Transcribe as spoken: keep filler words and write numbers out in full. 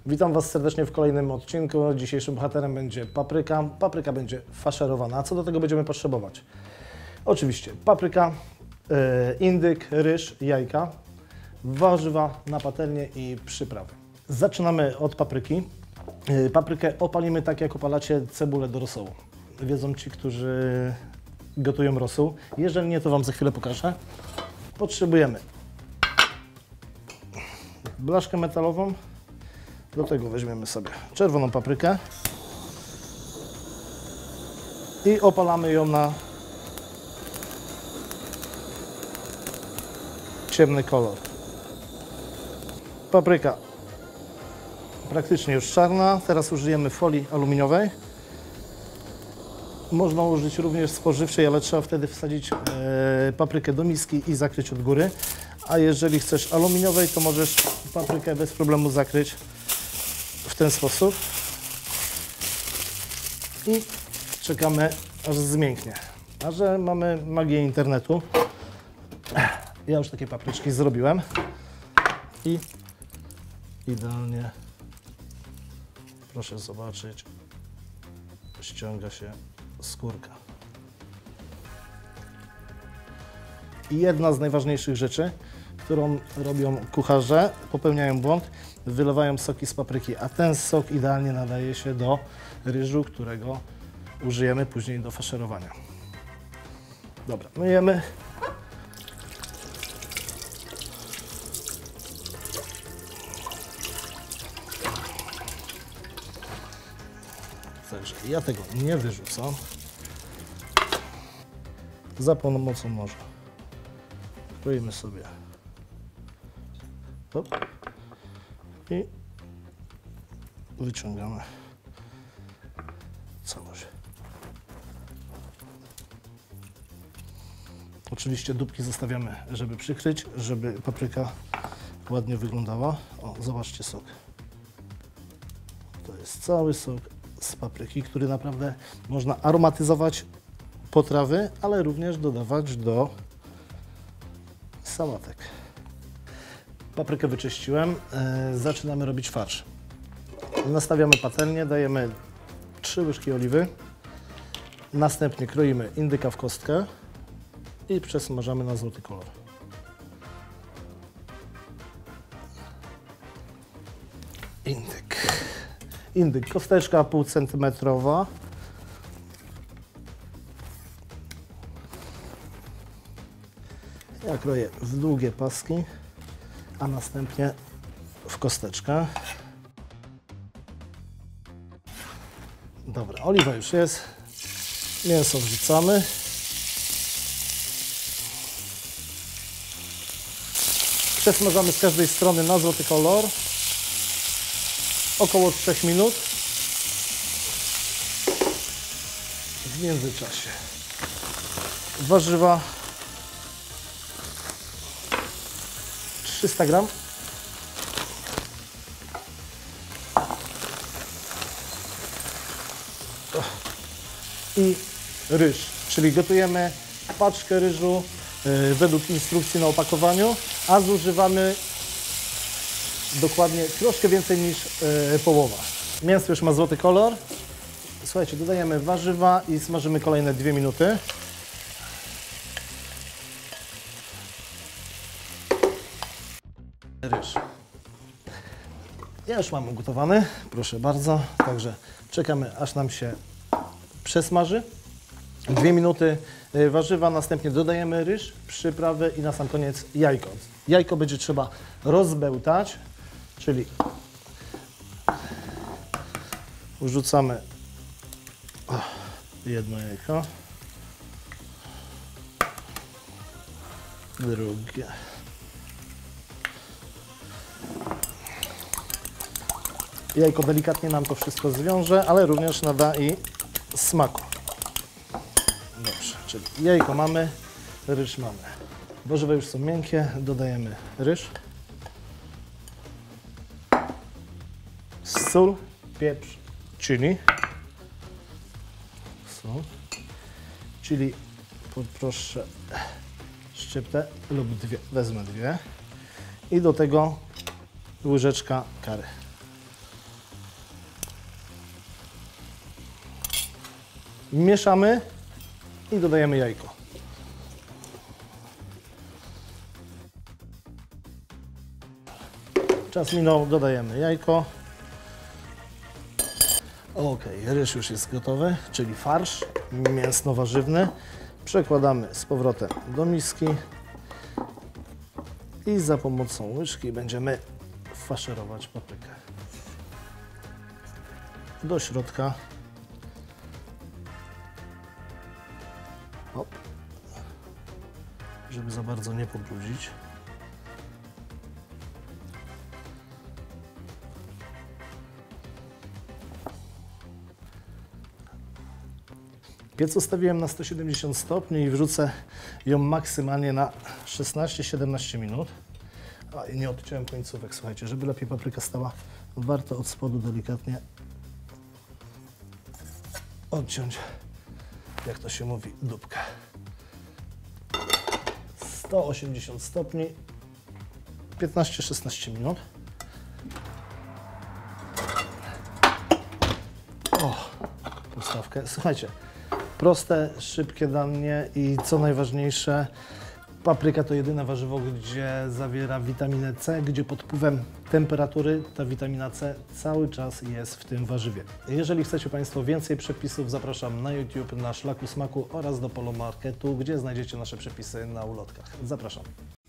Witam Was serdecznie w kolejnym odcinku. Dzisiejszym bohaterem będzie papryka. Papryka będzie faszerowana. A co do tego będziemy potrzebować? Oczywiście papryka, yy, indyk, ryż, jajka, warzywa na patelnię i przyprawy. Zaczynamy od papryki. Yy, paprykę opalimy tak, jak opalacie cebulę do rosołu. Wiedzą ci, którzy gotują rosół. Jeżeli nie, to Wam za chwilę pokażę. Potrzebujemy blaszkę metalową. Do tego weźmiemy sobie czerwoną paprykę i opalamy ją na ciemny kolor. Papryka praktycznie już czarna. Teraz użyjemy folii aluminiowej. Można użyć również spożywczej, ale trzeba wtedy wsadzić e, paprykę do miski i zakryć od góry. A jeżeli chcesz aluminiowej, to możesz paprykę bez problemu zakryć w ten sposób i czekamy, aż zmięknie. A że mamy magię internetu, ja już takie papryczki zrobiłem i idealnie, proszę zobaczyć, ściąga się skórka. I jedna z najważniejszych rzeczy, którą robią kucharze, popełniają błąd, wylewają soki z papryki, a ten sok idealnie nadaje się do ryżu, którego użyjemy później do faszerowania. Dobra, myjemy. Także ja tego nie wyrzucam. Za pomocą noża kroimy sobie hop, i wyciągamy całość. Oczywiście dupki zostawiamy, żeby przykryć, żeby papryka ładnie wyglądała. O, zobaczcie sok. To jest cały sok z papryki, który naprawdę można aromatyzować potrawy, ale również dodawać do sałatek. Paprykę wyczyściłem. Yy, zaczynamy robić farsz. Nastawiamy patelnię, dajemy trzy łyżki oliwy. Następnie kroimy indyka w kostkę i przesmażamy na złoty kolor. Indyk. Indyk, kosteczka pół centymetrowa. Ja kroję w długie paski, a następnie w kosteczkę. Dobra, oliwa już jest. Mięso wrzucamy. Przesmażamy z każdej strony na złoty kolor. Około trzech minut. W międzyczasie warzywa trzysta gram. I ryż, czyli gotujemy paczkę ryżu yy, według instrukcji na opakowaniu, a zużywamy dokładnie troszkę więcej niż yy, połowa. Mięso już ma złoty kolor. Słuchajcie, dodajemy warzywa i smażymy kolejne dwie minuty. Ryż. Ja już mam ugotowany, proszę bardzo, także czekamy, aż nam się przesmaży. Dwie minuty warzywa, następnie dodajemy ryż, przyprawy i na sam koniec jajko. Jajko będzie trzeba rozbełtać, czyli wrzucamy jedno jajko, drugie. Jajko delikatnie nam to wszystko zwiąże, ale również nada i smaku. Dobrze, czyli jajko mamy, ryż mamy. Warzywa już są miękkie, dodajemy ryż, sól, pieprz, chili. Sól, chili poproszę szczyptę lub dwie, wezmę dwie i do tego łyżeczka curry. Mieszamy i dodajemy jajko. Czas minął, dodajemy jajko. Ok, ryż już jest gotowy, czyli farsz mięsno-warzywny. Przekładamy z powrotem do miski i za pomocą łyżki będziemy faszerować paprykę. Do środka. Hop. Żeby za bardzo nie pobrudzić. Piec ustawiłem na sto siedemdziesiąt stopni i wrzucę ją maksymalnie na szesnaście siedemnaście minut. A, i nie odciąłem końcówek, słuchajcie, żeby lepiej papryka stała, warto od spodu delikatnie odciąć, jak to się mówi, dupkę. sto osiemdziesiąt stopni, piętnaście szesnaście minut. O, postawkę. Słuchajcie, proste, szybkie danie i co najważniejsze, papryka to jedyne warzywo, gdzie zawiera witaminę C, gdzie pod wpływem temperatury ta witamina C cały czas jest w tym warzywie. Jeżeli chcecie Państwo więcej przepisów, zapraszam na YouTube, na Szlaku Smaku oraz do Polomarketu, gdzie znajdziecie nasze przepisy na ulotkach. Zapraszam.